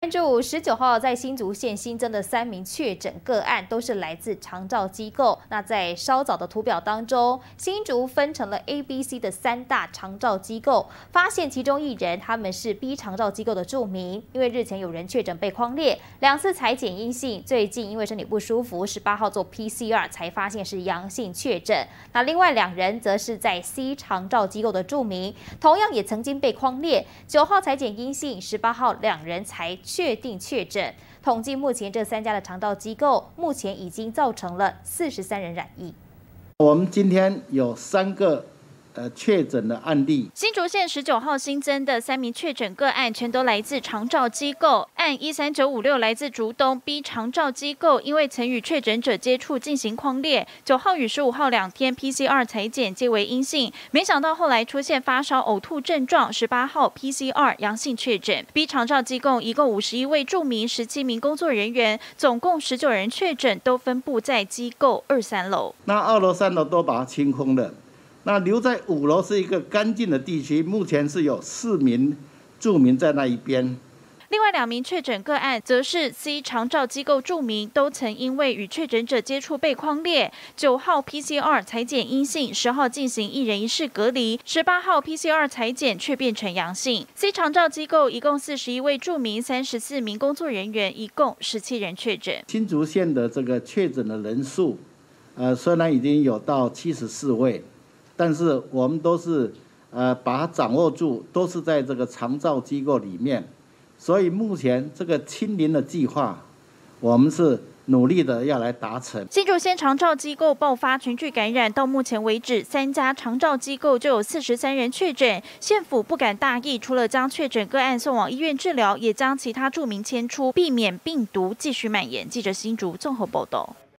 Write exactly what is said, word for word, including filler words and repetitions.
关注十九号在新竹县新增的三名确诊个案，都是来自长照机构。那在稍早的图表当中，新竹分成了 A、B、C 的三大长照机构，发现其中一人他们是 B 长照机构的住民，因为日前有人确诊被匡列，两次采检阴性，最近因为身体不舒服，十八号做 P C R 才发现是阳性确诊。那另外两人则是在 C 长照机构的住民，同样也曾经被匡列，九号采检阴性，十八号两人才确定确诊。统计目前这三家的长照机构，目前已经造成了四十三人染疫。 我们今天有三个呃确诊的案例。 新竹县十九号新增的三名确诊个案，全都来自长照机构。按一三九五六来自竹东 B 长照机构，因为曾与确诊者接触进行匡列，九号与十五号两天 P C R 采检皆为阴性，没想到后来出现发烧、呕吐症状，十八号 P C R 阳性确诊。B 长照机构一共五十一位住民，十七名工作人员，总共十九人确诊，都分布在机构二三楼。 那二楼、三楼都把它清空了。那留在五楼是一个干净的地区，目前是有四名住民在那一边。 另外两名确诊个案则是 C 长照机构住民，都曾因为与确诊者接触被匡列。九号 P C R 采检阴性，十号进行一人一室隔离，十八号 P C R 采检却变成阳性。C 长照机构一共四十一位住民，三十四名工作人员，一共十七人确诊。 新竹县的这个确诊的人数，呃，虽然已经有到七十四位。但是我们都是呃把它掌握住，都是在这个长照机构里面，所以目前这个清零的计划，我们是努力的要来达成。 新竹县长照机构爆发群聚感染，到目前为止，三家长照机构就有四十三人确诊。县府不敢大意，除了将确诊个案送往医院治疗，也将其他住民迁出，避免病毒继续蔓延。记者新竹综合报道。